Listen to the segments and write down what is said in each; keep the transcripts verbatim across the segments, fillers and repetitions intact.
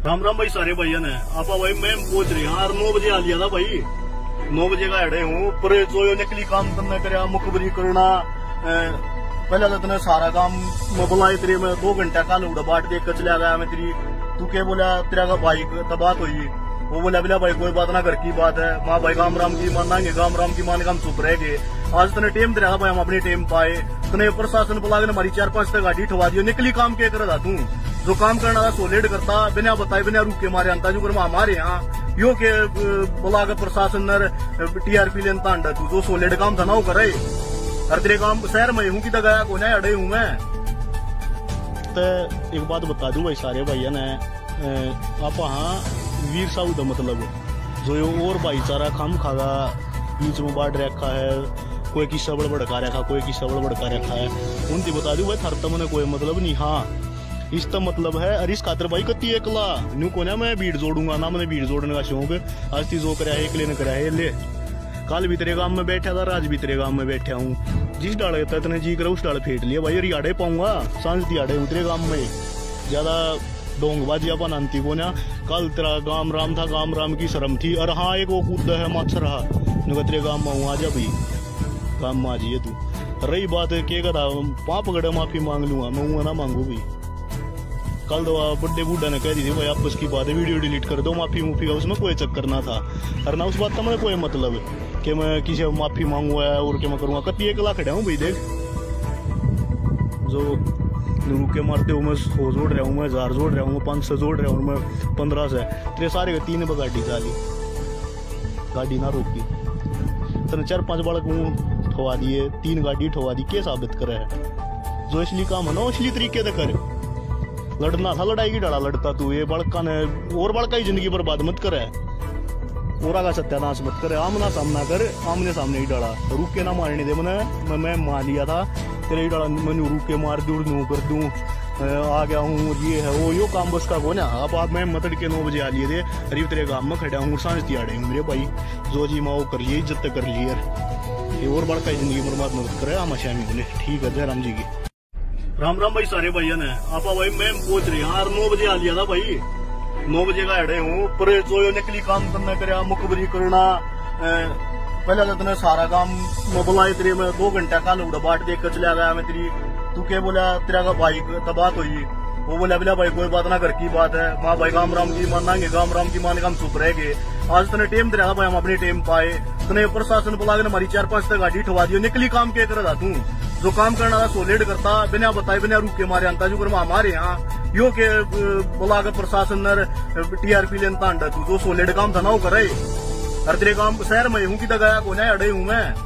राम राम भाई सारे भाइयों ने आपा भाई मैं पहुंच रही यार नौ बजे आ लिया था भाई। नौ बजे का अड़े हूँ पर जो निकली काम करना कर मुखबरी करना पहले तो तेने सारा काम मैं बुलाई तेरी मैं दो घंटा कल उड़ा बाट देख कर चला गया मैं तेरी तू क्या बोला तेरा का भाई तब बात हुई वो बोला बोला भाई कोई बात ना घर की बात है माँ भाई काम राम की मानेंगे काम राम की मान के हम चुप रह गए। आज तने टेम तेरा भाई हम अपनी टेम पाए तने प्रशासन बुला के हमारी चार पांच तक गाड़ी ठवा दी निकली काम क्या कर रहा तू जो काम करना था सोलेट करता बिना बताए बिना रुक के मारे अंता जो हमारे यहाँ यो के बुला के प्रशासन टीआरपी लेता अंडा तू जो सोलेट काम था ना वो करे हर तेरे काम शहर में हूँ कि गया को ना अड़े हूँ मैं। तो एक बात बता दूं भाई सारे भैया ने आप हाँ वीर साहू का मतलब जो यो और भाईचारा खाम खागा बीच में बांट रखा है कोई किस्सा बड़ भड़का रखा कोई किस्सा बड़ भड़का रखा है उनकी बता दूं भाई थर तो मैंने कोई मतलब नहीं। हाँ इसका मतलब है अरिस खातर भाई कत्ती एकला न्यू को ना मैं भीड़ जोड़ूंगा ना मैंने भीड़ जोड़ने का शौक आज ती जो कराया एक लेने कराया ले कल भी तेरे गांव में बैठा था आज भी तेरे गांव में बैठा हूँ जिस डाल इतने जी करा उस डाल फेंट लिया भाई रियाड़े पाऊंगा सांझ दिहाड़े हूँ तेरे गांव में ज्यादा डोंगबाजी अपन अंती को ना कल तेरा गांव राम था गांव राम की शर्म थी और हाँ एक वो कूद है मच्छर रहा तेरे गांव में हूँ आजा भाई काम में आ जाइए तू। रही बात के कदा पाप गड़े माफी मांग लूंगा मैं हूँ ना मांगू भाई कल तो बड्डे बूढ़ा ने कह दी थी भाई आपस की बात है वीडियो डिलीट कर दो माफी मुफी का उसमें कोई चक्कर ना था और ना उस बात का मैं कोई मतलब कि मैं किसी माफी मांगूंगा और क्या मैं करूंगा कत्ती एक लाख हूँ भाई देख जो रुके मारते हूँ मैं सौ जोड़ रहा हूँ मैं हजार जोड़ रहा हूँ पाँच सौ जोड़ रहा हूँ मैं पंद्रह से तेरे सारे का तीन गाड़ी चाली गाड़ी ना रोकी तेने चार पांच बालक हूँ ठवा दिए तीन गाड़ी ठवा दी क्या साबित करे है जो इसलिए काम है ना इसलिए तरीके से करे लड़ना था लड़ाई की डाला लड़ता तू ये बड़का ने और बड़का ही जिंदगी बर्बाद मत करे और का सत्यानाश मत करे आमना सामना कर आमने सामने ही डाला रुक के ना मारने दे मैंने मैं मान लिया था तेरे ही डाला मैंने रुक के मार दूर नू कर दूं आ गया हूँ ये है वो यो काम बस का को ना अब आप मैं मतड़ के नौ बजे आ लिए थे अरे तेरे गांव में खड़ा हूँ सांझ तिहाड़े हूँ मेरे भाई जो जी माओ कर लिए इज्जत कर लिए ये और बड़का जिंदगी बर्बाद मत करे आमा शामी बोले ठीक है जय राम जी की। राम राम भाई सारे भाइयों ने आपा भाई मैं पहुंच रही यार नौ बजे आ लिया था भाई। नौ बजे का अड़े हूँ पर जो निकली काम करना कर मुखबरी करना पहले तो तेने सारा काम मैं बुलाई तेरी मैं दो घंटा कल उड़ा बाट देख कर चला गया मैं तेरी तू क्या बोला तेरा का भाई तब बात हुई वो बोला बोला भाई कोई बात ना घर की बात है माँ भाई काम राम की मानेंगे काम राम की मान के हम चुप रह गए। आज तने टेम तेरा भाई हम अपनी टेम पाए तने प्रशासन बुला के हमारी चार पांच तक गाड़ी ठवा दी निकली काम क्या कर रहा तू जो काम करना था सोलेट करता बिना बताए बिना रुक के मारे अंता जो हमारे यहाँ यो के बुला के प्रशासन टीआरपी लेता अंडा तू जो सोलेट काम था ना वो करे हर तेरे काम शहर में हूँ कि गया को ना अड़े हूँ मैं।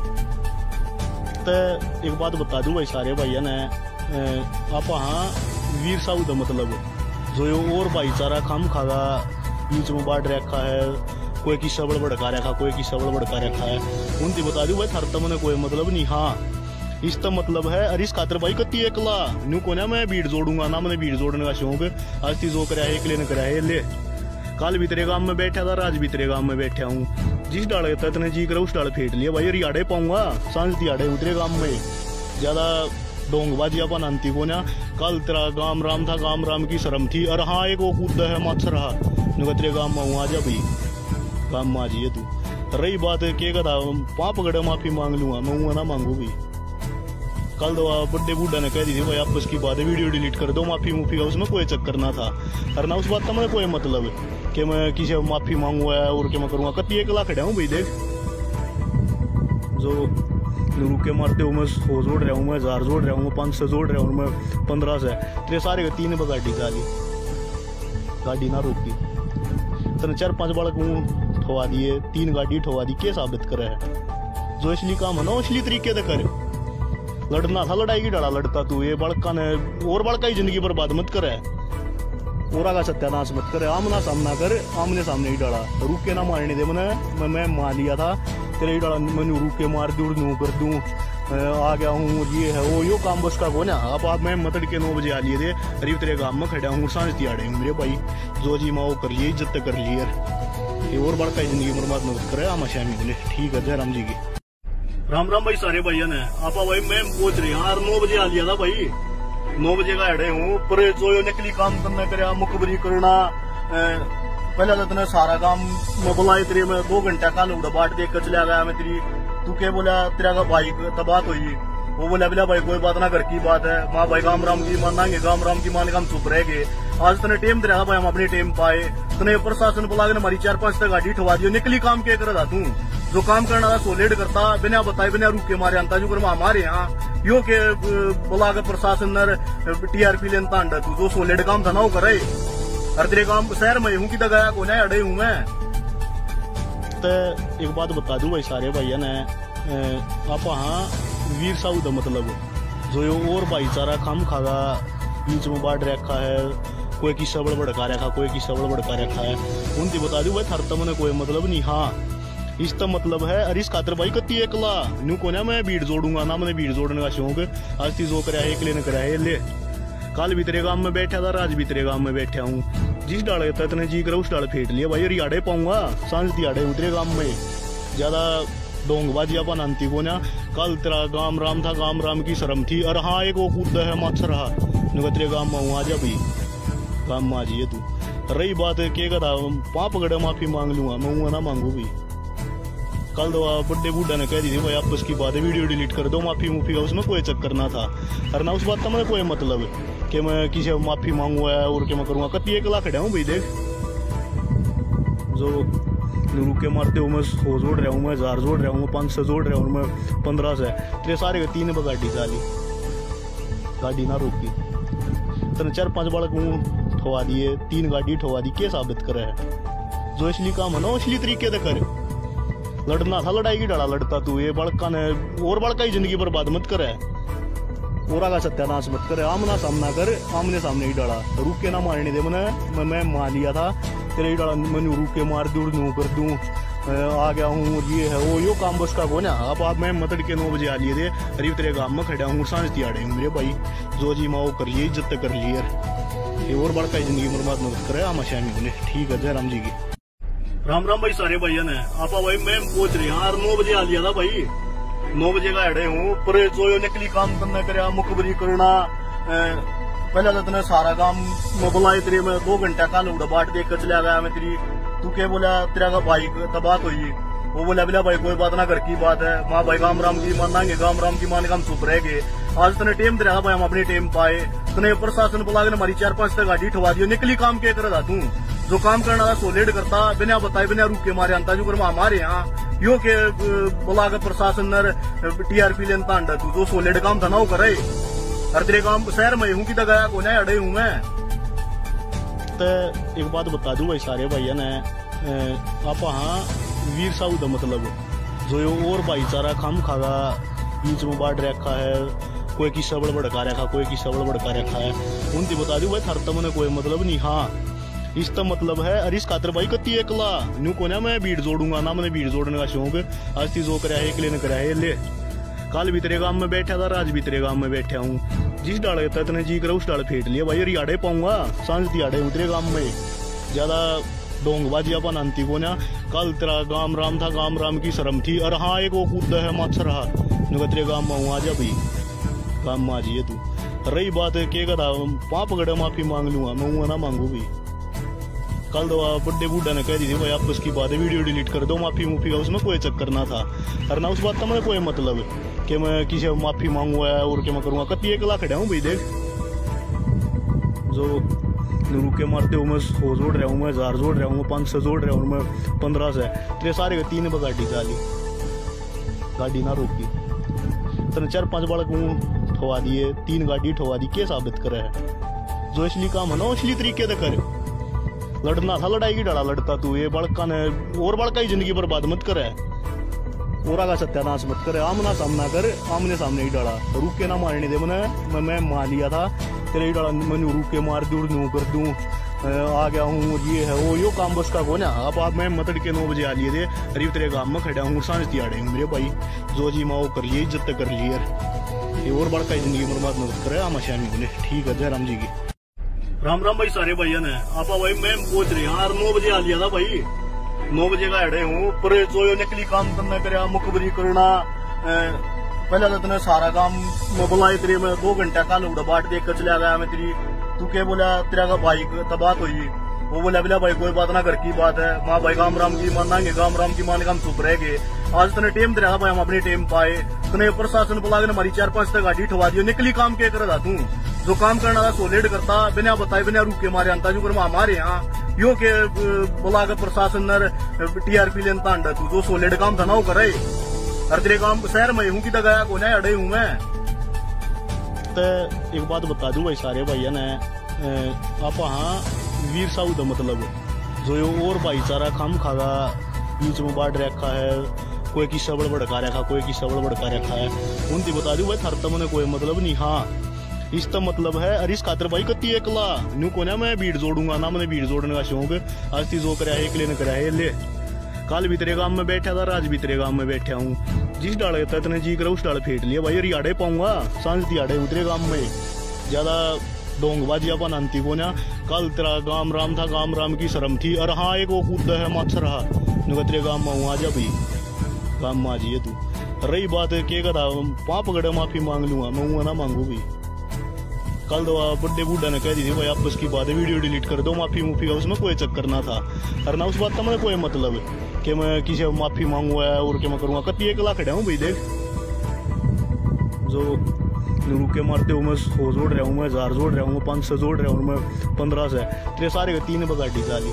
तो एक बात बता दूं भाई सारे भैया ने आप हाँ वीर साहू का मतलब जो यो और भाईचारा खाम खागा बीच में बांट रखा है कोई किस्सा बड़ भड़का रखा कोई किस्सा बड़ भड़का रखा है उनकी बता दूं भाई थर तो मैंने कोई मतलब नहीं। हाँ इसका मतलब है अरिस खातर भाई कत्ती एकला न्यू को ना मैं भीड़ जोड़ूंगा ना मैंने भीड़ जोड़ने का शौक आज ती जो कराया एक लेने कराया ले कल भी तेरे गांव में बैठा था आज भी तेरे गांव में बैठा हूँ जिस डाल इतने जी करा उस डाल फेंट लिया भाई रियाड़े पाऊंगा सांझ दिहाड़े हूँ तेरे गांव में ज्यादा डोंगबाजी अपन अंती को ना कल तेरा गांव राम था गांव राम की शर्म थी और हाँ एक वो कूद है मच्छर रहा तेरे गांव में हूँ आजा भाई काम में आ जाइए तू। रही बात के कदा पाप गड़े माफी मांग लूंगा मैं हूँ ना मांगू भाई कल तो बड्डे बूढ़ा ने कह दी थी भाई आपस की बात है वीडियो डिलीट कर दो माफी मुफी का उसमें कोई चक्कर ना था और ना उस बात का मैं कोई मतलब कि मैं किसी माफी मांगूंगा और क्या मैं करूंगा कत्ती एक लाख हूँ भाई देख जो रुके मारते हूँ मैं सौ जोड़ रहा हूँ मैं हजार जोड़ रहा हूँ पाँच सौ जोड़ रहा हूँ मैं पंद्रह से तेरे सारे का तीन गाड़ी चाली गाड़ी ना रोकी तेने चार पांच बालक हूँ ठवा दिए तीन गाड़ी ठवा दी क्या साबित करे है जो इसलिए काम है ना इसलिए तरीके से करे लड़ना था लड़ाई की डाला लड़ता तू ये बड़का ने और बड़का ही जिंदगी बर्बाद मत करे और का सत्यानाश मत करे आमना सामना कर आमने सामने ही डाला रुक के ना मारने दे मैंने मैं मान लिया था तेरे ही डाला मैंने रुक के मार दूर नू कर दूं आ गया हूँ ये है वो यो काम बस का को ना अब आप मैं मतड़ के नौ बजे आ लिए थे अरे तेरे गांव में खड़ा हूँ सांझ तिहाड़े हूँ मेरे भाई जो जी माओ कर लिए इज्जत कर लिए ये और बड़का जिंदगी बर्बाद मत करे आमा शामी बोले ठीक है जय राम जी की। राम राम भाई सारे भाइयों ने आपा भाई मैं पहुंच रही यार नौ बजे आ लिया था भाई। नौ बजे का अड़े हूँ पर जो निकली काम करना कर मुखबरी करना पहले तो तने सारा काम मैं बुलाए तेरे में दो घंटा का उड़ा बाट देख कर चला गया मैं तेरी तू क्या बोला तेरा का भाई तब बात हुई वो बोला बोला भाई कोई बात ना घर की बात है माँ भाई गाम राम की मानेंगे गाम राम की मान हम चुप रह गए। आज तने टेम तेरा भाई हम अपने टेम पाए तने प्रशासन बुला के हमारी चार पांच तक गाड़ी ठवा दी निकली काम क्या कर रहा तू जो काम करना था सोलेट करता बिना बताए बिना रुके मारे अंता जो कर हमारे यहाँ यो के बुला के प्रशासन टीआरपी लेता अंडा तू जो सोलेट काम था ना वो करे हर तेरे काम शहर में हूँ कि गया को ना अड़े हूँ मैं। तो एक बात बता दूं भाई सारे भाइयों ने आप हाँ वीर साहू का मतलब जो यो और भाईचारा खाम खागा बीच में बाढ़ रखा है कोई किस्सा बड़ भड़का रखा कोई किस्सा बड़ भड़का रखा है उनकी बता दूं भाई थर तो मैंने कोई मतलब नहीं। हाँ इसका मतलब है अरे इस खातर भाई कती एकला न्यू को ना मैं भीड़ जोड़ूंगा ना मैंने भीड़ जोड़ने का शौक आज ती जो कराया एक लेने कराया ले कल भी तेरे गांव में बैठा था आज भी तेरे गांव में बैठा हूँ जिस डाले इतने जी करा उस डाल फेंट लिया भाई रियाड़े पाऊंगा सांझ दिहाड़े उतरे गांव में ज्यादा डोंगबाजी अपन अंती को ना कल तेरा गाम राम था गाम राम की शर्म थी और हाँ एक वो कूद है मत रहा तेरे गांव में हूँ आजा भाई गांव में आ जाइए तू। रही बात है क्या कहा पाप गड़े माफी मांग लूंगा मैं हूँ ना मांगू भी कल तो बड्डे बूढ़ा ने कह दी थी भाई आपस की बात है वीडियो डिलीट कर दो माफी मुफी का उसमें कोई चक्कर ना था और ना उस बात का मैंने कोई मतलब कि मैं किसी माफी मांगूंगा और क्या मैं करूंगा कति एक लाख खड़ा हूँ भाई देख जो रुके मारते हूँ मैं सौ जोड़ रहा हूँ मैं हजार जोड़ रहा हूँ मैं पाँच सौ जोड़ रहा हूँ मैं पंद्रह से तेरे सारे तीन पर गाड़ी चाली गाड़ी ना रोकी तेने चार पांच बालक हूँ ठवा दिए तीन गाड़ी ठवा दी क्या साबित करे है जो इसलिए काम है ना इसलिए तरीके से करे लड़ना था लड़ाई की डरा लड़ता तू ये बड़का ने और बड़का ही जिंदगी बर्बाद मत करे और का सत्यानाश मत करे आमना सामना कर आमने सामने ही डरा रुक के ना मारने दे मैंने मैं, मैं मान लिया था तेरे ही डरा मैंने रुक के मार दूर नू कर दूं आ गया हूँ ये है वो यो काम बस का को ना अब आप मैं मतड़ के नौ बजे आ लिए थे अरे तेरे गाँव में खड़ा हूँ सांझ तिहाड़े हूँ मेरे भाई जो जी माँ कर लिए इज्जत कर ली यार ये और बड़का जिंदगी बर्बाद मत करे हम शामी बोले ठीक है जय राम जी की राम राम भाई सारे भाइयों ने आपा भाई मैं पहुंच रही हाँ नौ बजे आ लिया था भाई नौ बजे का अड़े हूँ पर जो निकली काम करना कर मुखबरी करना पहले तो तने सारा काम मैं बुलाए तेरे में दो घंटा का उड़ा बाट देख कर चला गया मैं तेरी तू क्या बोला तेरा का भाई तब बात हुई वो बोला बोला भाई कोई बात ना घर की बात है माँ भाई गाम राम की मानेंगे गाम राम की मान हम चुप रह गए। आज तने टेम तेरा भाई हम अपने टेम पाए तने प्रशासन बुला के हमारी चार पांच तक गाड़ी ठवा दी निकली काम क्या कर रहा तू जो काम करना था सोलेट करता बिना बताए बिना रुके मारे अंता जो कर हमारे यहाँ यो के बुला के प्रशासन टीआरपी लेता अंडा तू जो सोलेट काम था ना वो करे हर तेरे काम शहर में हूँ कि गया को ना अड़े हूँ मैं। तो एक बात बता दूं भाई सारे भाइयों ने आप हाँ वीर साहू का मतलब जो यो और भाईचारा खाम खागा बीच में बाढ़ रखा है कोई किस्सा बड़ भड़का रखा कोई किस्सा बड़ भड़का रखा है उनकी बता दूं भाई थर तो मैंने कोई मतलब नहीं। हाँ इसका मतलब है अरे इस खातर भाई कती एकला न्यू को ना मैं भीड़ जोड़ूंगा ना मैंने भीड़ जोड़ने का शौक आज ती जो कराया एक लेने कराया ले कल भी तेरे गांव में बैठा था आज भी तेरे गांव में बैठा हूँ जिस डाले इतने जी करा उस डाल फेंट लिया भाई रियाड़े पाऊंगा सांझ दिहाड़े उतरे गांव में ज्यादा डोंगबाजी अपन अंती को ना कल तेरा गाम राम था गाम राम की शर्म थी और हाँ एक वो कूद है मत रहा तेरे गाँव में हूँ आजा भाई गाँव में आ जाइए तू। रही बात है क्या कहा पाप गड़े माफी मांग लूंगा मैं हूँ ना मांगू भी कल तो बड्डे बूढ़ा ने कह दी थी भाई आपस की बात है वीडियो डिलीट कर दो माफी मुफी का उसमें कोई चक्कर ना था और ना उस बात का मैंने कोई मतलब कि मैं किसी माफी मांगूंगा और क्या मैं करूंगा कति एक लाख खड़ा हूँ भाई देख जो रुके मारते हूँ मैं सौ जोड़ रहा हूँ मैं हजार जोड़ रहा हूँ मैं पाँच सौ जोड़ रहा हूँ मैं पंद्रह से तेरे सारे तीन पर गाड़ी चाली गाड़ी ना रोकी तेने चार पांच बालक हूँ ठवा दिए तीन गाड़ी ठवा दी क्या साबित करे है जो इसलिए काम है ना इसलिए तरीके से करे लड़ना था लड़ाई की डरा लड़ता तू ये बड़का ने और बड़का ही जिंदगी बर्बाद मत करे और का सत्यानाश मत करे आमना सामना कर आमने सामने ही डरा रुक के ना मारने दे मैंने मैं, मैं मान लिया था तेरे ही डरा मैंने रुक के मार दूर नू कर दूं आ गया हूँ ये है वो यो काम बस का को ना अब आप मैं मतड़ के नौ बजे आ लिए थे अरे तेरे गाँव में खड़ा हूँ सांझ तिहाड़े हूँ मेरे भाई जो जी माँ कर लिए इज्जत कर ली यार ये और बड़का जिंदगी बर्बाद मत करे हम शामी बोले ठीक है जय राम जी की। राम राम भाई सारे भाइयों ने आपा भाई मैं पहुंच रही हाँ नौ बजे आ लिया था भाई नौ बजे का अड़े हूँ पर जो निकली काम करना कर मुखबरी करना पहले तो तने सारा काम मैं बुलाए तेरे में दो घंटा का उड़ा बाट देख कर चला गया मैं तेरी तू क्या बोला तेरा का भाई तब बात हुई वो बोला बोला भाई कोई बात ना, घर की बात है, माँ भाई काम राम की मानेंगे, काम राम की मान के हम चुप रह गए। आज तने टेम दे रहा भाई, हम अपनी टेम पाए, तने प्रशासन बुला के हमारी चार पांच तक गाड़ी ठवा दी, निकली काम के कर तू जो काम करने वाला सोलेट करता बिना बताए बिना रुके मारे अंता जो कर हमारे यहाँ यो के बुला के प्रशासन टीआरपी लेता अंडा तू जो सोलेट काम था ना वो करे। हर तेरे काम शहर में हूँ कि गया को ना अड़े हूँ मैं। तो एक बात बता दूं भाई सारे भाइयों ने, आप हाँ वीर साहू का मतलब जो ये और भाईचारा खाम खागा बीच में बाढ़ रखा है, कोई की सबड़ भड़का रखा, कोई की सबड़ भड़का रखा है, उनकी बता दूं भाई थर तमने कोई मतलब नहीं। हाँ इसका मतलब है अरे इस खातर भाई कत्ती एकला न्यू को ना मैं भीड़ जोड़ूंगा ना, मैंने भीड़ जोड़ने का शौक आज ती जो कराया एक लेने कराया ले। कल भी तेरे गांव में बैठा था, आज भी तेरे गांव में बैठा हूँ, जिस डाले इतने जी करा उस डाले फेंट लिया भाई, रियाड़े पाऊंगा सांझ दिहाड़े उतरे गांव में ज्यादा डोंगबाजी अपन अंती को ना। कल तेरा गांव राम था, गांव राम की शर्म थी, और हाँ एक वो कूद है माछ रहा तेरे गांव में हूँ, आजा भाई गांव में आ जाइए तू। रही बात के कदा पाप गड़े माफी मांग लूंगा मैं, हूँ ना मांगू भाई। कल तो बड्डे बूढ़ा ने कह दी थी भाई आपस की बात है, वीडियो डिलीट कर दो, माफी मुफी का उसमें कोई चक्कर ना था, और ना उस बात का मैंने कोई मतलब है कि मैं किसी माफी मांगूंगा और क्या मैं करूंगा। कत्ती एक लाख हूँ भाई, देख जो रुके मारते हूँ मैं सौ जोड़ रहा हूँ, मैं हजार जोड़ रहा हूँ, मैं पाँच सौ जोड़ रहा हूँ, मैं पंद्रह से तेरे सारे तीन बा गाड़ी चाली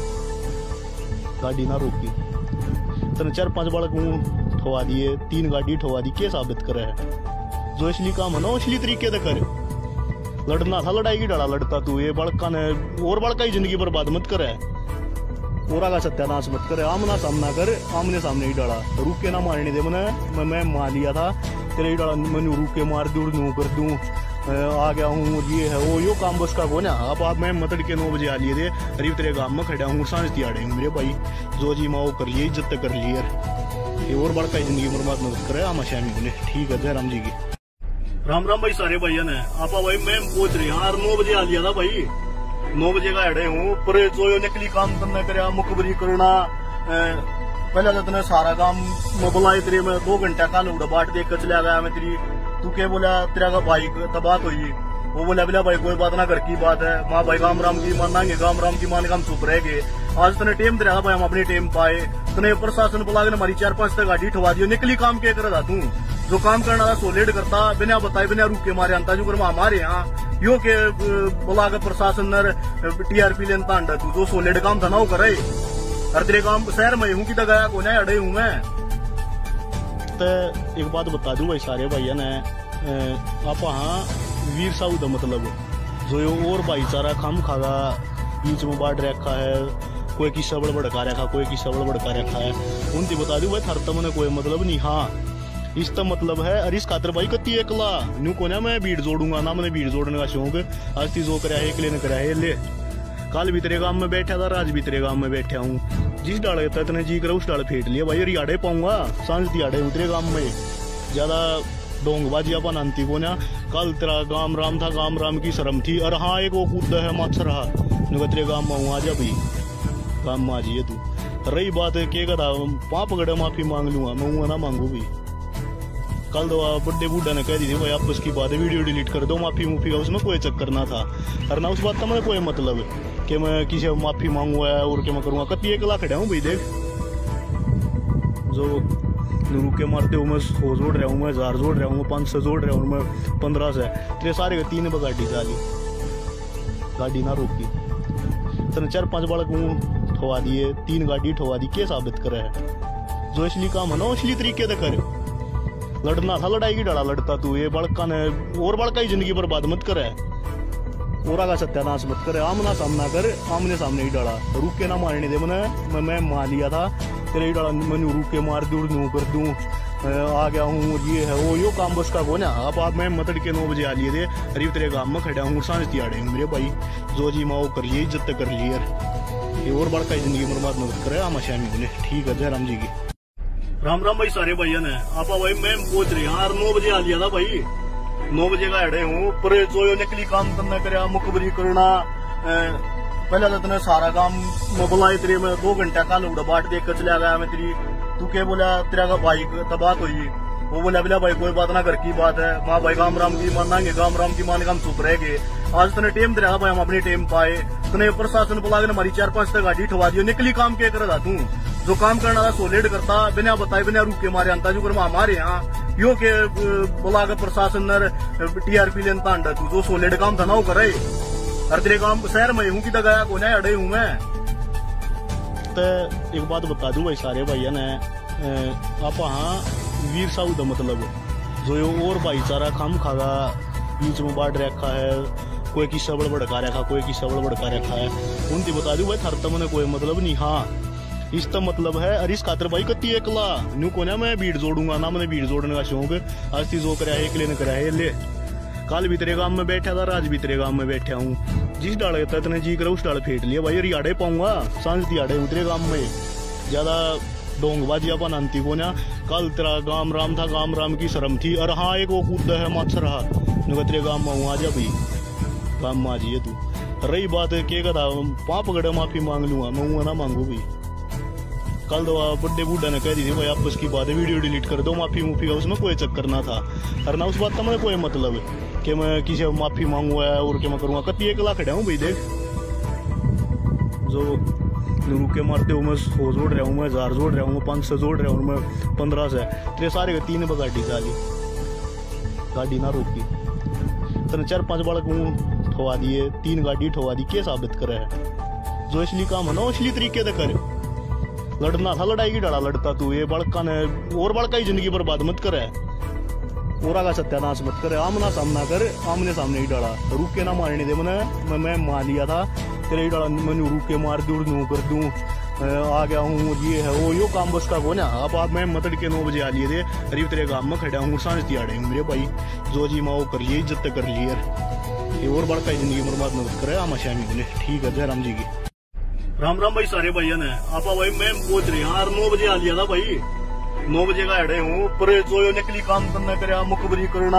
गाड़ी ना रोकी, तेने चार पांच बालक मुँह ठवा दिए, तीन गाड़ी ठवा दी, क्या साबित करे है। जो इसलिए काम है ना इसलिए तरीके से करे, लड़ना था लड़ाई की डरा लड़ता तू, ये बड़का ने और बड़का ही जिंदगी बर्बाद मत करे, ओरा का सत्यानाश मत करे, आमना सामना कर, आमने सामने ही डरा, रुक के ना मारने दे मैंने, मैं मैं मार लिया था तेरे ही डरा, मैंने रुक के मार दूर नू कर दूं आ गया हूँ, ये है वो यो काम बस का को ना। अब आप मैं मतड़ के नौ बजे आ लिए थे, अरे तेरे गांव में खड़ा हूँ सांझ दिहाड़े हूँ मेरे भाई, जो जी माँ कर लिए इज्जत कर ली यार, ये और बड़का ही जिंदगी बर्बाद मत करे आमा शामी ने। ठीक है जय राम जी की। राम राम भाई सारे भैया ने आपा भाई मैं पहुंच रही हाँ नौ बजे आ लिया था भाई, नौ बजे का अड़े हूँ, पर जो यो निकली काम करना कर मुखबरी करना पहले तो तने सारा काम मैं बुलाई तेरे में दो घंटा काल उड़ा बाट देख कर चला गया मैं तेरी, तू क्या बोला तेरा का भाई तबात हुई, वो बोला बोला भाई कोई बात ना, घर की बात है, माँ भाई काम राम की मानेंगे, काम राम की मान के हम चुप रह गए। आज तने टेम दे रहा भाई, हम अपनी टेम पाए, तने प्रशासन बुला के हमारी चार पांच तक गाड़ी ठवा दी, निकली काम के कर तू जो काम करने वाला सोलेट करता बिना बताए बिना रुके मारे अंता जो कर हमारे यहाँ यो के बुला के प्रशासन टीआरपी लेता अंडा तू जो सोलेट काम था ना वो करे। हर तेरे काम शहर में हूँ कि गया को ना अड़े हूँ मैं। तो एक बात बता दूं भाई सारे भाइयों ने, आप हाँ वीर साहू का मतलब जो ये और भाईचारा खाम खागा बीच में बाढ़ रखा है, कोई की सबड़ भड़का रखा, कोई की सबड़ भड़का रखा है, उनकी बता दूं भाई थर तमने कोई मतलब नहीं। हाँ इसका मतलब है अरे इस खातर भाई कत्ती एकला न्यू को ना मैं भीड़ जोड़ूंगा ना, मैंने भीड़ जोड़ने का शौक आज ती जो कराया एक लेने कराया ले। कल भी तेरे गांव में बैठा था, आज भी तेरे गांव में बैठा हूँ, जिस डाले इतने जी करा उस डाले फेंट लिया भाई, रियाड़े पाऊंगा सांझ दिहाड़े उतरे गांव में ज्यादा डोंगबाजी अपन अंती को ना। कल तेरा गांव राम था, गांव राम की शर्म थी, और हाँ एक वो कूद है माछ रहा तेरे गांव में हूँ, आजा भाई गांव में आ जाइए तू। रही बात के कदा पाप गड़े माफी मांग लूंगा मैं, हूँ ना मांगू भाई। कल तो बड्डे बूढ़ा ने कह दी थी भाई आपस की बात है, वीडियो डिलीट कर दो, माफी मुफी का उसमें कोई चक्कर ना था, और ना उस बात का मैंने कोई मतलब है कि मैं किसी माफी मांगूंगा और क्या मैं करूंगा। कत्ती एक लाख हूँ भाई, देख जो रुके मारते हूँ मैं सौ जोड़ रहा हूँ, मैं हजार जोड़ रहा हूँ, मैं पाँच सौ जोड़ रहा हूँ, मैं पंद्रह से तेरे सारे तीन बा गाड़ी चाली गाड़ी ना रोकी, तेने चार पांच बालक मुँह ठवा दिए, तीन गाड़ी ठवा दी, क्या साबित करे है। जो इसलिए काम है ना इसलिए तरीके से करे, लड़ना था लड़ाई की डरा लड़ता तू, ये बड़का ने और बड़का ही जिंदगी बर्बाद मत करे, ओरा का सत्यानाश मत करे, आमना सामना कर, आमने सामने ही डरा, रुक के ना मारने दे मैंने, मैं मैं मार लिया था तेरे ही डरा, मैंने रुक के मार दूर नू कर दूं आ गया हूँ, ये है वो यो काम बस का को ना। अब आप मैं मतड़ के नौ बजे आ लिए थे, अरे तेरे गांव में खड़ा हूँ सांझ दिहाड़े हूँ मेरे भाई, जो जी माँ कर लिए इज्जत कर ली यार, ये और बड़का ही जिंदगी बर्बाद मत करे आमा शामी ने। ठीक है जय राम जी की। राम राम भाई सारे भैया ने आपा भाई मैं पहुंच रही हाँ नौ बजे आ लिया था भाई, नौ बजे का अड़े हूँ, पर जो यो निकली काम करना कर मुखबरी करना पहले तो तने सारा काम मैं बुलाई तेरे में दो घंटा काल उड़ा बाट देख कर चला गया मैं तेरी, तू क्या बोला तेरा का भाई तबात हुई, वो बोला बोला भाई कोई बात ना, घर की बात है, माँ भाई काम राम की मानेंगे, काम राम की माने हम चुप रह गए। आज तने टेम दे भाई, हम अपनी टेम पाए, तने प्रशासन बुला के हमारी चार पांच तक गाड़ी ठवा दी, निकली काम क्या कर रहा तू, जो काम करना था सोलेट करता, बिना बताए बिना रुक के मारे अंता, जो कर हमारे यहाँ यो के बुला के प्रशासन टीआरपी लेता अंडा, तू जो सोलेट काम था ना वो करे। हर तेरे काम शहर में हूँ कि गया को ना अड़े हूँ मैं। तो एक बात बता दूं भाई सारे भाइयों ने, आप हाँ वीर साहू का मतलब जो यो और भाईचारा खाम खागा बीच में बांट रखा है, कोई किस्सा बड़ भड़का रखा, कोई किस्सा बड़ भड़का रखा है, उनकी बता दूं भाई थर तो मैंने कोई मतलब नहीं। हाँ इसका मतलब है अरिस खातर भाई कत्ती एकला न्यू को ना मैं भीड़ जोड़ूंगा ना, मैंने भीड़ जोड़ने का शौक आज ती जो कराया एक लेने कराया ले, कल भी तेरे गांव में बैठा था, आज भी तेरे गांव में बैठा हूँ, जिस डाल के तने जी करे उस डाल फेंट लिया भाई, रियाड़े पाऊंगा सांझ दिहाड़े उतरे गांव में, ज्यादा डोंगबाजी अपन अंती को ना, कल तेरा गांव राम था, गांव राम की शर्म थी, और हाँ एक वो कूदा है माछ रहा तेरे गांव में हूँ, आजा भाई गांव में आ जाइए तू। रही बात के कदा पाप गड़े माफी मांग लूंगा मैं, वो ना मांगू भाई, कल तो बड्डे बूढ़ा ने कह दी थी भाई आपस की बात है, वीडियो डिलीट कर दो, माफी मुफी का उसमें कोई चक्कर ना था, और ना उस बात का मैंने कोई मतलब कि मैं किसी माफी मांगूंगा और क्या मैं करूंगा, कत्ती एक लाख हूँ भाई, देख जो रुके मारते हूँ मैं सौ जोड़ रहा हूँ, मैं हजार जोड़ रहा हूँ, मैं पाँच सौ जोड़ रहा हूँ, मैं पंद्रह से तेरे सारे का तीन गाड़ी चाली गाड़ी ना रोकी, तेने चार पांच बालक हूँ ठवा दिए, तीन गाड़ी ठवा दी, क्या साबित करे है, जो इसलिए काम है ना इसलिए तरीके से करे, लड़ना था लड़ाई की डरा लड़ता तू, ये बड़का ने और बड़का ही जिंदगी बर्बाद मत करे, और का सत्यानाश मत करे, आमना सामना कर, आमने सामने ही डरा, रुक के ना मारने दे मैंने, मैं मार लिया था तेरे ही डरा, मैं रुक के मार दूर नू कर दूं, आ गया हूँ ये है वो यो काम बस का को ना, अब आप मैं मतड़ के नौ बजे आ लिए थे, करीब तेरे गांव में खड़ा हूँ सांझ दिहाड़े मेरे भाई, जो जी माँ कर लिए इज्जत कर ली यार, ये और बड़का ही जिंदगी बर्बाद मत करे, आमा शामी बोले ठीक है जय राम जी की। राम राम भाई सारे भैया ने, आपा भाई मैं पहुंच रही हाँ नौ बजे आ लिया था भाई, नौ बजे का अड़े हूँ, पर जो यो निकली काम करना कर मुखबरी करना,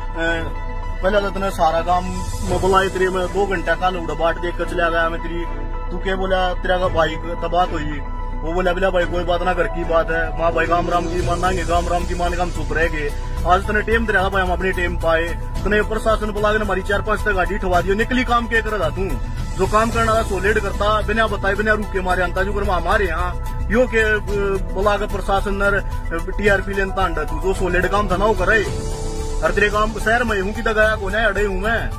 पहले तो तेने सारा काम मैं बुलाई तेरे में दो घंटा का उड़ा बाट देख कर चला गया मैं तेरी, तू क्या बोला तेरा का भाई तब बात हुई, वो बोला बोला भाई कोई बात ना, घर की बात है, माँ भाई काम राम की मानेंगे, काम राम की माने हम चुप रह गए। आज तने टेम दे भाई, हम अपनी टेम पाए, तने प्रशासन बुला के हमारी चार पांच तक गाड़ी ठवा दी, निकली काम क्या कर रहा तू, जो काम करना था सोलेट करता, बिना बताए बिना रुक के मारे अंता, जो कर हमारे यहाँ यो के बुला के प्रशासन टीआरपी लेता अंडा, तू जो सोलेट काम था ना वो करे। हर तेरे काम शहर में हूँ कि गया को ना अड़े हूँ मैं।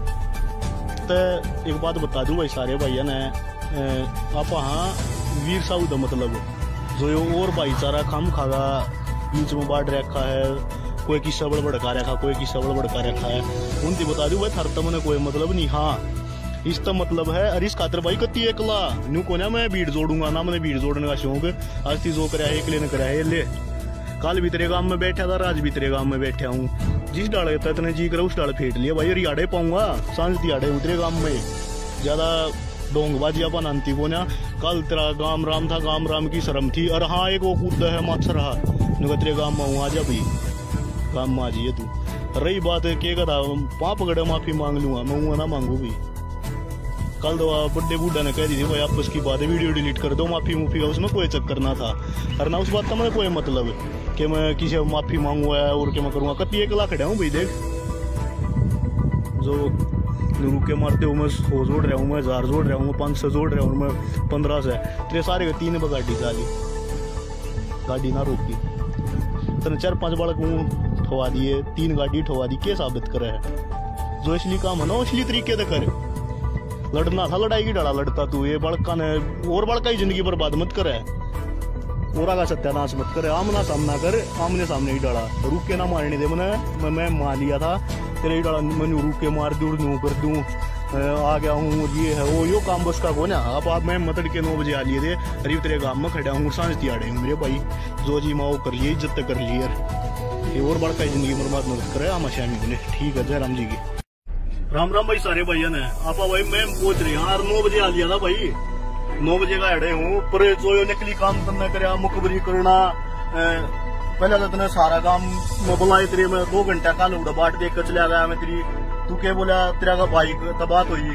तो एक बात बता दूं भाई सारे भाइयों ने, आप हाँ वीर साहू का मतलब जो यो और भाईचारा खाम खागा बीच में बांट रखा है, कोई किस्सा बड़ भड़का रखा, कोई किस्सा बड़ भड़का रखा है, उनकी बता दूं भाई थर तो मैंने कोई मतलब नहीं। हाँ इसका मतलब है अरिस खातर भाई कत्ती एकला न्यू को ना मैं भीड़ जोड़ूंगा ना, मैंने भीड़ जोड़ने का शौक आज ती जो कराया एक लेने कराया ले, कल भी तेरे गांव में बैठा था, आज भी तेरे गांव में बैठा हूँ, जिस डाल के तने जी करे उस डाल फेंट लिया भाई, रियाड़े पाऊंगा सांझ दिहाड़े उतरे गांव में, ज्यादा डोंगबाजी अपन अंती को ना, कल तेरा गांव राम था, गांव राम की शर्म थी, और हाँ एक वो कूदा है माछ रहा तेरे गांव में हूँ, आजा भाई गांव में आ जाइए तू। रही बात के कदा पाप गड़े माफी मांग लूंगा मैं, वो ना मांगू भाई, कल तो बड्डे बूढ़ा ने कह दी थी भाई आपस की बात है, वीडियो डिलीट कर दो, माफी मुफी का उसमें कोई चक्कर ना था, और ना उस बात का मैंने कोई मतलब कि मैं किसी माफी मांगूंगा और क्या मैं करूंगा, कत्ती एक लाख हूँ भाई, देख जो रुके मारते हूँ मैं सौ जोड़ रहा हूँ, मैं हजार जोड़ रहा हूँ, मैं पाँच सौ जोड़ रहा हूँ, मैं पंद्रह से तेरे सारे का तीन गाड़ी चाली गाड़ी ना रोकी, तेने चार पांच बालक हूँ ठवा दिए, तीन गाड़ी ठवा दी, क्या साबित करे है, जो इसलिए काम है ना इसलिए तरीके से करे, लड़ना था लड़ाई की डरा लड़ता तू, ये बड़का ने और बड़का ही जिंदगी बर्बाद मत करे, और का सत्यानाश मत करे, आमना सामना कर, आमने सामने ही डरा, रुक के ना मारने दे मैंने, मैं मार लिया था तेरे ही डरा, मैं रुक के मार दूर नू कर दूं, आ गया हूँ ये है वो यो काम बस का को ना, अब आप मैं मतड़ के नौ बजे आ लिए थे, करीब तेरे गांव में खड़ा हूँ सांझ दिहाड़े मेरे भाई, जो जी माँ कर लिए इज्जत कर ली यार, ये और बड़का जिंदगी बर्बाद मत करे, आमा शामी बोले ठीक है जय राम जी की। राम राम भाई सारे भैया ने, आपा भाई मैं पहुंच रही हाँ नौ बजे आ लिया था भाई, नौ बजे का अड़े हूँ, पर जो यो निकली काम करना कर मुखबरी करना, पहले तो तेने सारा काम मैं बुलाई तेरे में दो घंटा का उड़ा बाट देख कर चला गया मैं तेरी, तू क्या बोला तेरा का भाई तब बात हुई,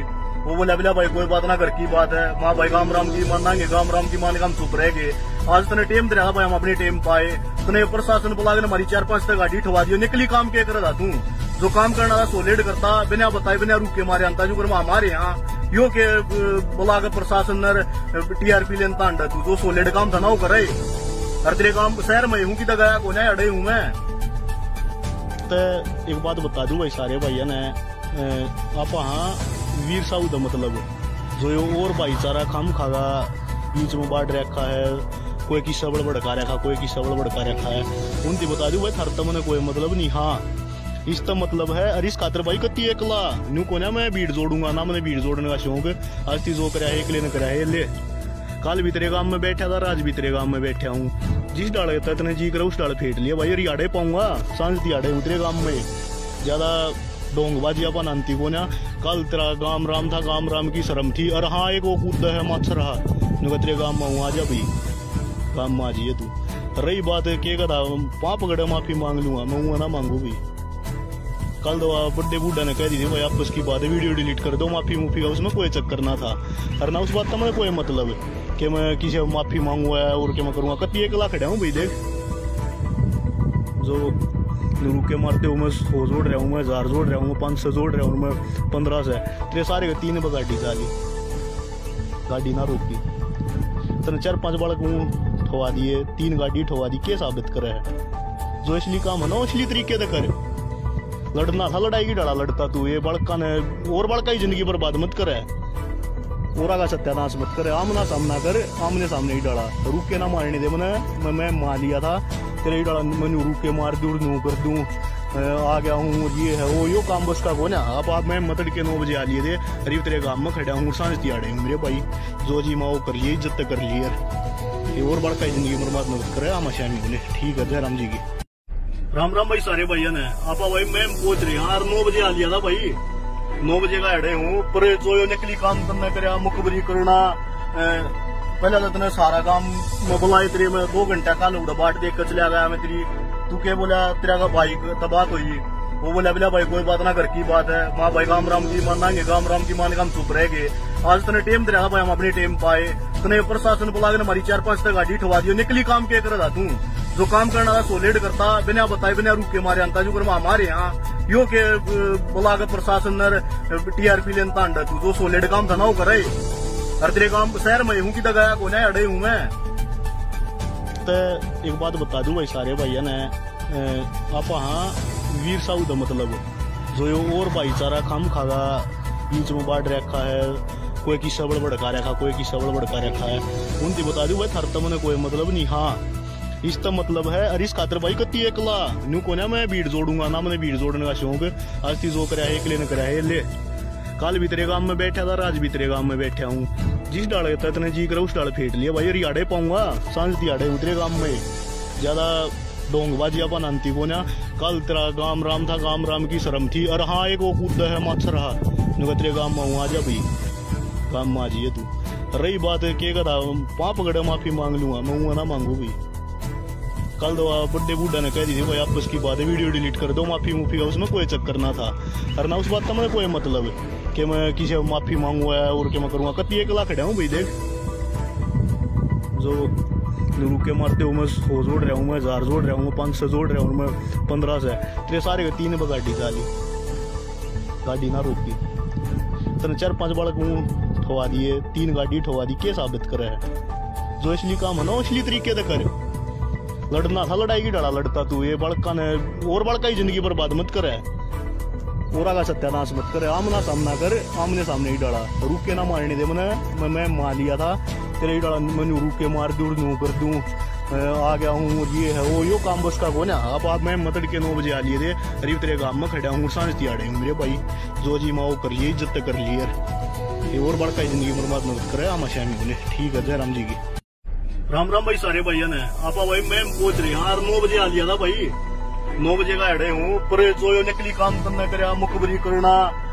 वो बोला बोला भाई कोई बात ना, घर की बात है, माँ भाई गाम राम की मानेंगे, गाम राम की मान के हम चुप रह गए। आज तने टेम दे रहा भाई, हम अपनी टेम पाए, तने प्रशासन बुला के हमारी चार पांच तक गाड़ी ठवा दी, निकली काम क्या कर रहा तू, जो काम करना था सोलेड करता, बिना बताए बिना रुके मारे अंता जो कर हमारे यहाँ यो के बुला के प्रशासन ने टीआरपी लेता अंडा, तू जो सोलेड काम था ना वो करे। हर तेरे काम शहर में हूँ कि गया को ना अड़े हूँ मैं। तो एक बात बता दू भाई सारे भाइयों ने, आप हाँ वीर साहू दा मतलब जो यो और भाईचारा खाम खागा बीच में बाढ़ रखा है, कोई किस्सा बड़ भड़का रखा, कोई किस्सा बड़ भड़का रखा है, उनकी बता दू भाई थर तो मैंने कोई मतलब नहीं। हाँ इसका मतलब है अरिस खातर भाई कत्ती एकला न्यू को ना मैं भीड़ जोड़ूंगा ना, मैंने भीड़ जोड़ने का शौक आज ती जो करा है एक लेने करा है ले। कल भी तेरे गांव में बैठा था, आज भी तेरे गांव में बैठा हूँ, जिस डाल इतने जी करा उस डाल फेंट लिया भाई, रियाड़े पाऊंगा सांझ दिहाड़े उतरे गांव में ज्यादा डोंगबाजी अपन अंती को ना। कल तेरा गाम राम था, गाम राम की शर्म थी, और हाँ एक वो कूद है मत रहा तेरे गांव में हूँ, आ जा भाई गांव में आ जाइए तू। रही बात है के कदा पाप गड़े माफी मांग लूंगा मैं, हूँ ना मांगू भी। कल तो बड्डे बूढ़ा ने कह दी थी भाई आपस की बात है, वीडियो डिलीट कर दो, माफी मुफी का उसमें कोई चक्कर ना था, और ना उस बात का मैं कोई मतलब कि मैं किसी माफी मांगूंगा और क्या मैं करूंगा। कत्ती एक लाख खड़ा हूँ भाई, देख जो रुके मारते हूँ मैं सौ जोड़ रहा हूँ, मैं हजार जोड़ रहा हूँ, मैं पाँच सौ जोड़ रहा हूँ, मैं पंद्रह से तेरे सारे तीन पर गाड़ी चाली गाड़ी ना रोकी, तेने चार पांच बालक हूँ ठवा दिए, तीन गाड़ी ठवा दी, क्या साबित करे है। जो इसलिए काम है ना इसलिए तरीके से करे, लड़ना था लड़ाई की डाला लड़ता तू, ये बड़का ने और बड़का ही जिंदगी बर्बाद मत करे, और का सत्यानाश मत करे, आमना सामना कर, आमने सामने ही डाला, रुक के ना मारने दे मैंने, मैं, मैं मान लिया था तेरे ही डाला, मैंने रुक के मार दूर नू कर दूं, आ गया हूँ ये है वो यो काम बस का को ना। अब आप मैं मतड़ के नौ बजे आ लिए थे, अरे तेरे गांव में खड़ा हूँ सांझ दिहाड़े मेरे भाई, जो जी माँ वो कर लिए इज्जत कर ली यार, ये और बड़का जिंदगी बर्बाद मत करे, आमा शामी बोले ठीक है जय राम जी की। राम राम भाई सारे भैया ने आप भाई मैं पहुंच रही यार, नौ बजे आ लिया था भाई, नौ बजे का अड़े हूँ, पर जो निकली काम करना कर मुखबरी करना, पहले तो तेने सारा काम मैं बुलाई तेरी, मैं दो घंटा कल उड़ा बाट देख कर चला गया मैं तेरी, तू क्या बोला तेरा का भाई तब बात हुई, वो बोला बोला भाई कोई बात ना, घर की बात है, माँ भाई गाम राम की मानेंगे, गाम राम की मान के हम चुप रह गए। आज तने टेम दे रहा भाई, हम अपनी टेम पाए, तने प्रशासन बुला के हमारी चार पांच तक गाड़ी ठवा दी, निकली काम क्या कर रहा तू, जो काम करना था सोलेड करता, बिना बताए बिना रुके मारे अंता जो कर हमारे यहाँ यो के बुला के प्रशासन ने टीआरपी लेता अंडा, तू जो सोलेड काम था ना वो करे। हर तेरे काम शहर में हूँ कि गया को ना अड़े हूँ मैं। तो एक बात बता दूं भाई सारे भाइयों ने, आप हाँ वीर साहू दा मतलब जो यो और भाईचारा खाम खागा बीच में बाढ़ रखा है, कोई किस्सा बड़ भड़का रखा, कोई किस्सा बड़ भड़का रखा है, उनकी बता दूं भाई थर तो मैंने कोई मतलब नहीं। हाँ इसका मतलब है अरिस खातर भाई कत्ती एकला न्यू को ना मैं भीड़ जोड़ूंगा ना, मैंने भीड़ जोड़ने का शौक आज ती जो करा है एक लेने करा है ले। कल भी तेरे गांव में बैठा था, आज भी तेरे गांव में बैठा हूँ, जिस डाल इतने जी करा उस डाल फेंट लिया भाई, रियाड़े पाऊंगा सांझ दिहाड़े उतरे गांव में ज्यादा डोंगबाजी अपन अंती को ना। कल तेरा गाम राम था, गाम राम की शर्म थी, और हाँ एक वो कूद है मत रहा तेरे गांव में हूँ, आ जा भाई गांव में आ जाइए तू। रही बात है के कदा पाप गड़े माफी मांग लूंगा मैं, हूँ ना मांगू भी। कल तो बड्डे बूढ़ा ने कह दी थी भाई आपस की बात है, वीडियो डिलीट कर दो, माफी मुफी का उसमें कोई चक्कर ना था, और ना उस बात का मैं कोई मतलब कि मैं किसी माफी मांगूंगा और क्या मैं करूंगा। कत्ती एक लाख खड़ा हूँ भाई, देख जो रुके मारते हूँ मैं सौ जोड़ रहा हूँ, मैं हजार जोड़ रहा हूँ, मैं पाँच सौ जोड़ रहा हूँ, मैं पंद्रह से तेरे सारे तीन पर गाड़ी चाली गाड़ी ना रोकी, तेने चार पांच बालक हूँ ठवा दिए, तीन गाड़ी ठवा दी, क्या साबित करे है। जो इसलिए काम है ना इसलिए तरीके से करे, लड़ना था लड़ाई की डाला लड़ता तू, ये बड़का ने और बड़का ही जिंदगी बर्बाद मत करे, और का सत्यानाश मत करे, आमना सामना कर, आमने सामने ही डाला, रुक के ना मारने दे मैंने, मैं, मैं मान लिया था तेरे ही डाला, मैंने रुक के मार दूर नू कर दूं, आ गया हूँ ये है वो यो काम बस का को ना। अब आप मैं मतड़ के नौ बजे आ लिए थे, अरे तेरे गांव में खड़ा हूँ सांझ दिहाड़े मेरे भाई, जो जी माँ वो कर लिए इज्जत कर ली यार, ये और बड़का जिंदगी बर्बाद मत करे, आमा शामी बोले ठीक है जय राम जी की। राम राम भाई सारे भैया ने आप भाई मैं पहुंच रही यार, नौ बजे आ लिया था भाई, नौ बजे का अड़े हूँ, पर जो यो निकली काम करना कर मुखबरी करना,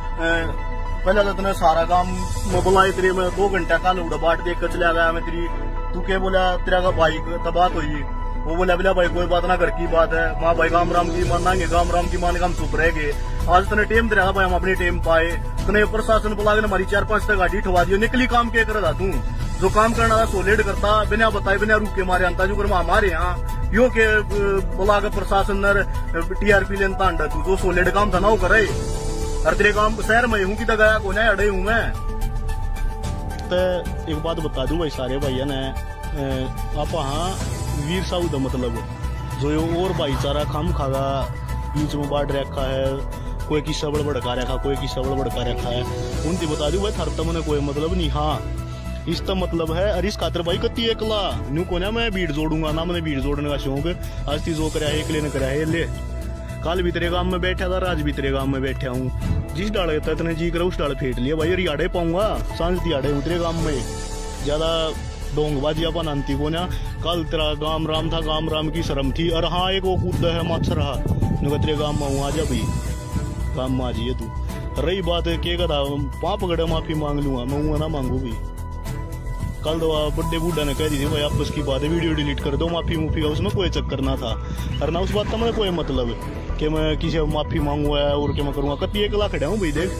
पहले तो तेने सारा काम मैं बुलाई तेरे, मैं दो घंटा कल उड़ा बाट देख कर चला गया मैं तेरी, तू क्या बोला तेरा का भाई तब बात हुई, वो बोला बोला भाई कोई बात ना, घर की बात है, माँ भाई गाम राम की मानेंगे, गाम राम की मान के हम चुप रह गए। आज तने टेम दे रहा भाई हम अपनी टेम पाए तने प्रशासन बुला के हमारी चार पांच तक गाड़ी ठवा दियो निकली काम के कर तू जो काम करने वाला सोलेट करता बिना बताए बिना रुके मारे अंता जो कर हमारे यहाँ यो के बुला के प्रशासन नर टीआरपी लेनता अंडा तू जो सोलेट काम था ना वो करे हर तेरे काम शहर में हूँ कि तो गया कोने अड़े हूँ मैं। तो एक बात बता दूं भाई सारे भाइयों ने आप हाँ वीर साहू का मतलब जो ये और भाईचारा खाम खागा बीच में बाढ़ रखा है कोई किस्सा बड़ भड़का रखा कोई किस्सा बड़ भड़का रखा है उनकी बता दूं भाई थर तो मैंने कोई मतलब नहीं। हाँ इसका मतलब है अरिस खातर भाई कत्ती एकला न्यू को ना मैं भीड़ जोड़ूंगा ना मैंने भीड़ जोड़ने का शौक आज ती जो कराया एक लेने कराया ले कल भी तेरे गांव में बैठा था आज भी तेरे गांव में बैठा हूँ जिस डाले तने जी करा उस डाल फेंट लिया भाई रियाड़े पाऊंगा सांझ दिहाड़े हूँ तेरे गांव में ज्यादा डोंगबाजी अपन आंती को ना कल तेरा गांव राम था गांव राम की शर्म थी और हाँ एक वो कूद है मत रहा तेरे गांव में हूँ आ जा भाई गांव में आ जाइए तू। रही बात है के कदा पाप गड़े माफी मांग लूंगा मैं हूँ ना मांगू भी कल तो बड्डे बूढ़ा ने कह दी थी भाई आपस की बात है वीडियो डिलीट कर दो माफी मुफी का उसमें कोई चक्कर ना था और ना उस बात का मैंने कोई मतलब है कि मैं किसी माफी मांगूंगा और क्या मैं करूंगा कत्ती एक लाख हूँ भाई देख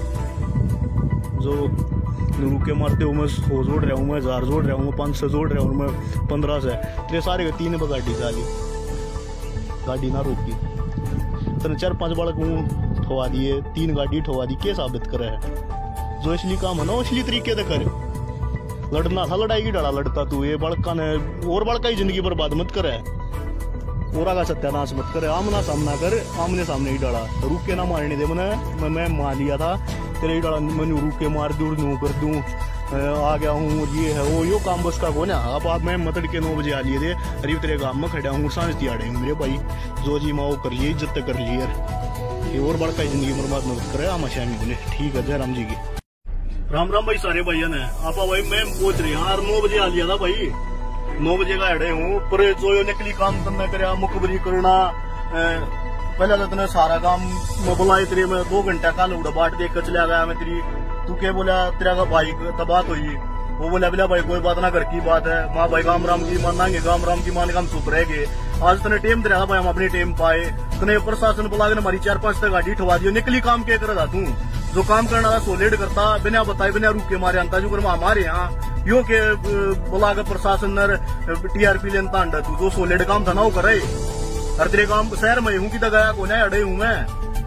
जो रुके मारते हूँ मैं सौ जोड़ रहा हूँ मैं हजार जोड़ रहा हूँ मैं पाँच सौ जोड़ रहा हूँ मैं पंद्रह से तेरे सारे तीन पर गाड़ी चाली गाड़ी ना रोकी तेने चार पांच बालक हूँ ठवा दिए तीन गाड़ी ठवा दी के साबित करे है जो इसलिए काम है ना इसलिए तरीके से करे लड़ना था लड़ाई की डरा लड़ता तू ये बड़का ने और बड़का ही जिंदगी बर्बाद मत करे ओरा का सत्यानाश मत करे आमना सामना कर आमने सामने ही डरा रुक के ना मारने दे मैंने मैं, मैं मार लिया था तेरे ही डरा मैंने रुक के मार दूर नू कर दूं आ गया हूँ ये है वो यो काम बस का को ना अब आप मैं मतड़ के नौ बजे आ लिए थे अरे तेरे गाँव में खड़ा हूँ सांझ दिहाड़े हूँ मेरे भाई जो जी माँ कर लिए इज्जत कर लिए ये और बड़का जिंदगी बर्बाद मत करे आमा शामी बोले ठीक है जय राम जी की राम राम भाई सारे भैया ने आप भाई मैं पहुंच रही हाँ नौ बजे आ लिया था भाई नौ बजे का अड़े हूँ पर जो यो निकली काम करना कर मुखबरी करना पहले तो तेने सारा काम मैं बुलाई तेरे में दो घंटा कल उड़ा बाट देख कर चला गया मैं तेरी तू क्या बोला तेरा का भाई तो बात हुई वो बोला बोला भाई कोई बात ना घर की बात है माँ भाई गाम राम की मानेंगे गाम राम की माने हम चुप रहेंगे आज तने टेम दे रहा भाई हम अपनी टेम पाए तने प्रशासन बुला के हमारी चार पांच तक गाड़ी ठवा दियो निकली काम के कर तू जो काम करने वाला सोलेट करता बिना बताए बिना रुके मारे अंता जो कर हमारे यहाँ यो के बुला के प्रशासन नर टीआरपी लेनता अंडा तू जो सोलेट काम था ना वो करे हर तेरे काम शहर में हूँ कि तो गया कोने अड़े हूँ मैं।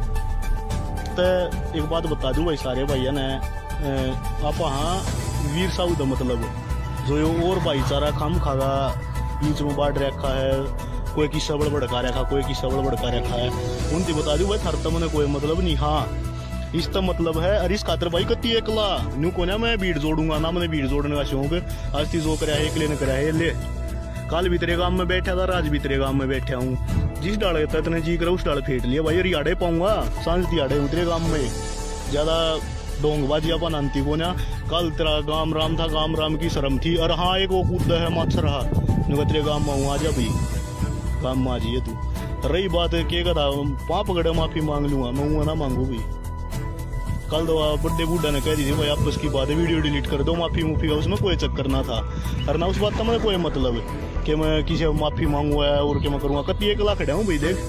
तो एक बात बता दूं भाई सारे भाइयों ने आप हाँ वीर साहू का मतलब जो ये और भाईचारा खाम खागा बीच में बाढ़ रखा है कोई किस्सा बड़ भड़का रखा कोई किस्सा बड़ भड़का रखा है उनकी बता दूं भाई थर तो मैंने कोई मतलब नहीं। हाँ इसका मतलब है अरिस खातर भाई कत्ती एकला न्यू को ना मैं भीड़ जोड़ूंगा ना मैंने भीड़ जोड़ने का शौक आज ती जो कराया एक लेने कराया ले कल भी तेरे गांव में बैठा था आज भी तेरे गांव में बैठा हूँ जिस डाले तने जी करा उस डाल फेंट लिया भाई रियाड़े पाऊंगा सांझ दिहाड़े हूँ तेरे गांव में ज्यादा डोंगबाजी अपन आंती को ना कल तेरा गांव राम था गांव राम की शर्म थी और हाँ एक वो कूद है मत रहा तेरे गांव में हूँ आ जा भाई गांव में आ जाइए तू। रही बात है के कदा पाप गड़े माफी मांग लूंगा मैं हूँ ना मांगू भी कल तो बड्डे बूढ़ा ने कह दी थी भाई आपस की बात है वीडियो डिलीट कर दो माफी मुफी का उसमें कोई चक्कर ना था और ना उस बात का मैंने कोई मतलब है कि मैं किसी माफी मांगूंगा और क्या मैं करूंगा कत्ती एक लाख हूँ भाई देख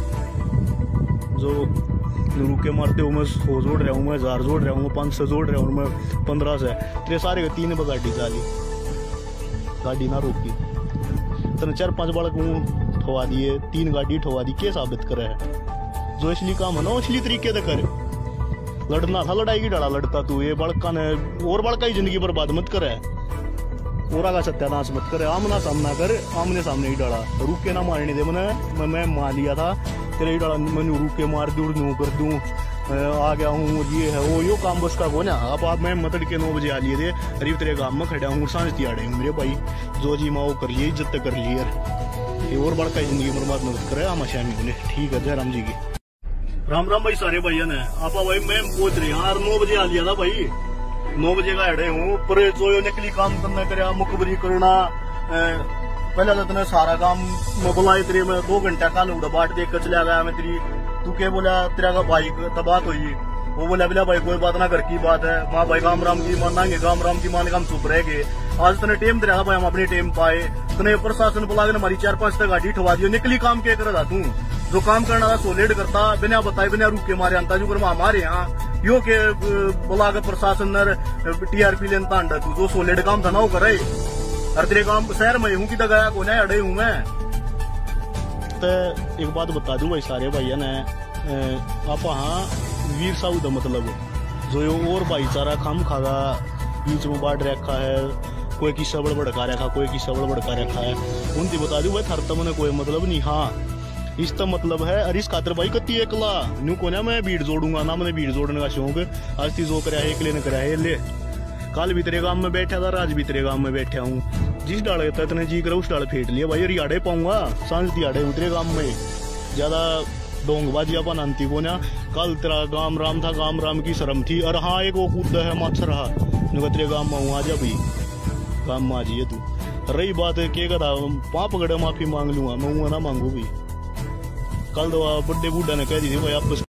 जो रुके मारते हूँ मैं सौ जोड़ रहा हूँ मैं हजार जोड़ रहा हूँ मैं पाँच सौ जोड़ रहा हूँ मैं पंद्रह से तेरे सारे तीन पर गाड़ी चाली गाड़ी ना रोकी तेने चार पांच बालक हूँ ठवा दिए तीन गाड़ी ठवा दी के साबित करे है जो इसलिए काम है ना इसलिए तरीके से करे लड़ना था लड़ाई की डरा लड़ता तू ये बड़का ने और बड़का ही जिंदगी बर्बाद मत करे ओरा का सत्यानाश मत करे आमना सामना कर आमने सामने ही डरा रुक के ना मारने दे मैंने मैं, मैं मार लिया था तेरे ही डरा मैंने रुक के मार दूर नू कर दूं आ गया हूँ ये है वो यो काम बस का को ना अब आप मैं मतड़ के नौ बजे आ लिए थे अरे तेरे गाँव में खड़ा हूँ सांझ दिहाड़े हूँ मेरे भाई जो जी माँ कर लिए इज्जत कर लिए ये और बड़का जिंदगी बर्बाद मत करे आमा शामी बोले ठीक है जय राम जी की। राम राम भाई सारे भैया ने आप भाई मैं पहुंच रही हाँ नौ बजे आ लिया था भाई नौ बजे का अड़े हूँ पर जो यो निकली काम करना कर मुखबरी करना पहले तो तेने सारा काम मैं बुलाई तेरे में दो घंटा कल उड़ा बाट देख कर चला गया मैं तेरी तू क्या बोला तेरा का भाई तो बात हुई वो बोला बोला भाई कोई बात ना घर की बात है माँ भाई गाम राम की मानेंगे गाम राम की माने हम चुप रहेंगे आज तने टेम दे रहा भाई हम अपनी टेम पाए तने प्रशासन बुला के हमारी चार पांच तक गाड़ी ठवा दियो निकली काम के कर तू जो काम करना था सोलेड करता बिना बताए बिना रुके मारे अंता जो कर हमारे यहाँ यो के बुला के प्रशासन टीआरपी लेता अंडा तू जो सोलेड काम था ना वो करे। हर तेरे काम शहर में हूँ कि गया को ना अड़े हूँ मैं। तो एक बात बता दूं भाई सारे भाइयों ने आप हाँ वीर साहू का मतलब जो यो और भाईचारा खाम खागा बीच में बांट रखा है, कोई किस्सा बड़ भड़का रखा कोई किस्सा बड़ भड़का रखा है, उनकी बता दूं भाई थर तो मैंने कोई मतलब नहीं। हाँ इसका मतलब है अरिस खातर भाई कत्ती एकला न्यू को ना मैं भीड़ जोड़ूंगा ना, मैंने भीड़ जोड़ने का शौक आज ती जो कराया एक लेने कराया ले कल भी तेरे गांव में बैठा था आज भी तेरे गांव में बैठा हूँ, जिस डाले इतने जी कर उस डाल फेंट लिया भाई रियाड़े पाऊंगा सांझ दिहाड़े उतरे गांव में ज्यादा डोंगबाजी अपन अंती को ना। कल तेरा गांव राम था गांव राम की शर्म थी और हाँ एक वो कूद है मच्छर रहा तेरे गांव में हूँ आ जा भाई गांव में आ जाइए तू। रही बात है के कदा पाप गड़े माफी मांग लूंगा मैं ना मांगू भी। कल तो बड्डे बूढ़ा ने कह दी थी भाई आप